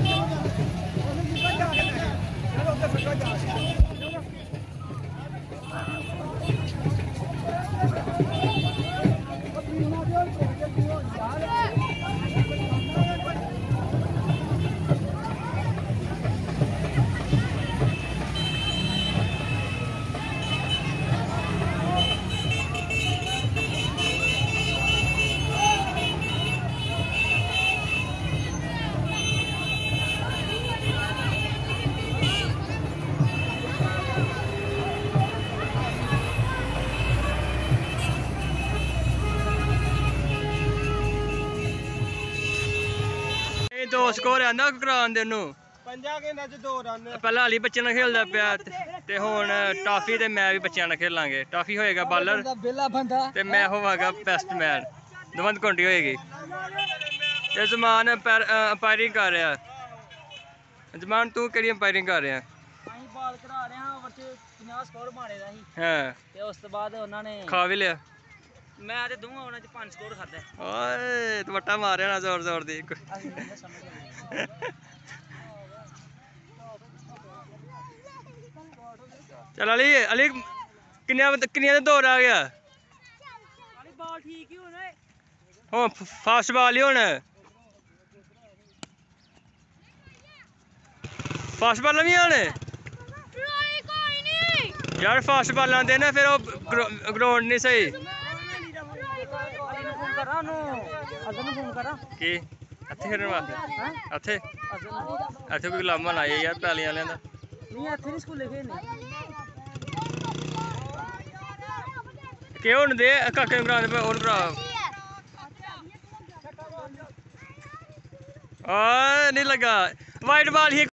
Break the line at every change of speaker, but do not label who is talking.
दो स्कोर आंदा करान दे नु पहला अली बच्चे नाल खेलदा पिया ते हुण टाफी ते मैं भी बच्चें नाल खेलांगे। टाफी होएगा बॉलर ते मैं होवांगा बैट्समैन। दवंद कोंडी होएगी ते जमान अंपायरिंग कर रहा। जमान तू केड़ी अंपायरिंग कर रहा?
ਅਸੀਂ ਬਾਲ ਕਰਾ ਰਹੇ ਹਾਂ ਓਵਰ ਚ 50 ਸਕੋਰ ਮਾਰੇ ਦਾ ਸੀ
ਹਾਂ
ਤੇ ਉਸ ਤੋਂ ਬਾਅਦ ਉਹਨਾਂ ਨੇ
ਖਾ ਵੀ ਲਿਆ।
ਮੈਂ ਤੇ ਦੋਵਾਂ ਉਹਨਾਂ ਚ 5 ਸਕੋਰ ਖਾਦਾ।
ਓਏ ਦੁਪੱਟਾ ਮਾਰਿਆ ਨਾ ਜ਼ੋਰ ਜ਼ੋਰ ਦੀ। चल अली अली किन्नियां दे दौर आ गया
ਬਾਲ ਠੀਕ ਹੀ ਹੋਣਾ
हो फास्ट बॉल ही होना फास्ट बॉल भी आने यार फास्ट बॉल आते ना फिर ग्राउंड नहीं सही की इत्थे खेलने वास्ते इत्थे कोई लामा लाए यार पैली वाले दा
नहीं इत्थे नहीं स्कूले खेलने
के हुन दे काके ग्रां दे और भरा नहीं लगा वाइट बॉल ही